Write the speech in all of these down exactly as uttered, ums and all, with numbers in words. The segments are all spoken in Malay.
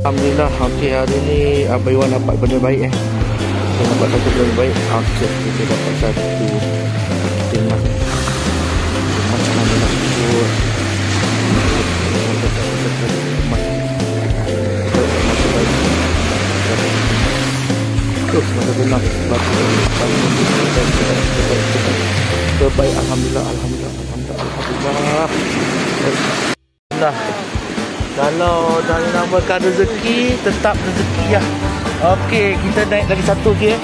Alhamdulillah, okey, hari ni Abang Iwan dapat benda baik eh. Kita dapat satu benda baik. Okey, kita dapat satu tengah. Macam mana nak sebut? Terus masa tenang. Terbaik, Alhamdulillah, Alhamdulillah, Alhamdulillah, Alhamdulillah. Alhamdulillah. Kalau dah dinamakan rezeki, tetap rezeki lah. Okey, kita naik lagi satu lagi eh.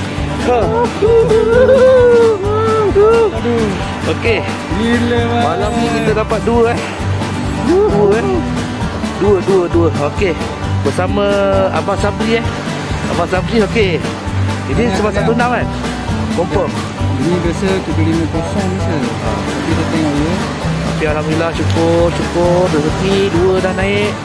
Okey. Malam ni kita dapat dua eh. Dua eh. Dua, dua, dua. Okey. Bersama Abang Sabri eh. Abang Sabri okey. Ini sebab satu enam kan? Confirm. Ini biasa tujuh puluh lima kosong je. Tapi kita tengok dulu. Okay, Alhamdulillah, syukur, syukur, rezeki dua dah naik.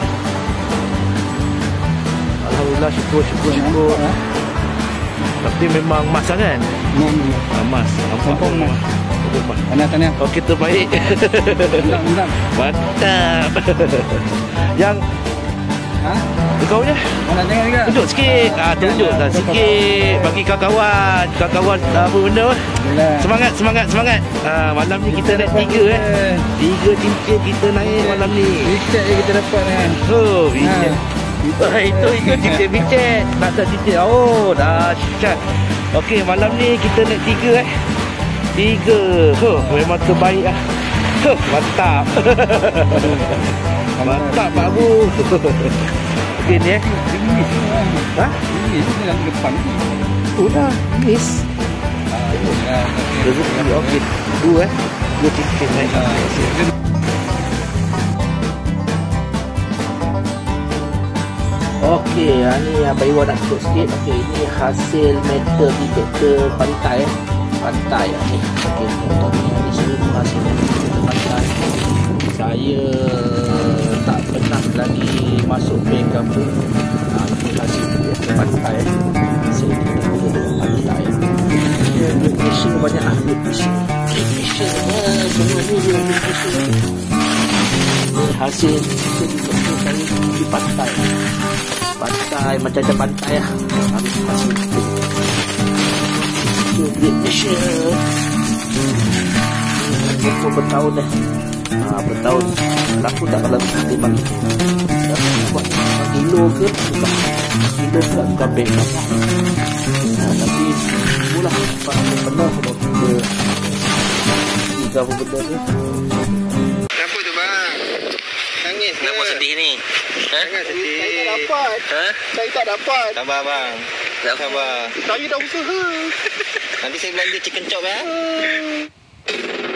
Alhamdulillah, syukur, syukur, syukur. Ha? Tapi memang emas lah kan? Memang Emas, nampak emas. Tanah-tanah. Okey, terbaik. Mantap, mantap. Mantap. Yang Ha? kau punya? Mana tengok juga? Tunjuk sikit. Ah, tunjuklah sikit bagi kawan-kawan. Kawan-kawan apa benda? Semangat, semangat, semangat. Ah, malam ni kita naik tiga eh. Tiga cincin kita naik malam ni. Bicet je kita dapat kan. Oh, bicet. Ah, itu ikut cincin bicet. Nak tak cincin. Oh, dahsyat. Okey, malam ni kita naik tiga eh. Tiga. Huh, memang terbaik lah. Huh, mantap. Mantap, bagus. Okey ni eh. Ha? Ini ni dalam depan ni. Udah, miss. Rezeki okey. Dua eh. Dua cincin eh. Okey, ni Abang Iwan nak tutup sikit. Okey, ini hasil metal detector pantai eh. Pantai ni. Okey, ni seluruh hasil metal pantai. Saya tak pernah lagi masuk bank apa. Ha, ini hasil pantai. Hasil detector pantai. Duit Malaysia banyak lah. Duit Malaysia. Duit Malaysia. Semua ni duit Malaysia. Ini hasil detector saya di pantai. Pantai, macam-macam pantai lah. Hasil itu duit Malaysia. Berapa bertahun dah. Ha, bertahun. Laku tak kalau kita bagi. Buat kilo ke? Kilo ke? Bukan bank. Ha, tapi mula pernah kalau kita tiga apa benda tu. Kenapa tu bang? Nangis ke? Kenapa sedih ni? Ha? Jangan sedih. Saya tak dapat. Ha? Saya tak dapat. Sabar bang. Sabar. Saya dah usaha. Nanti saya belanja chicken chop ya.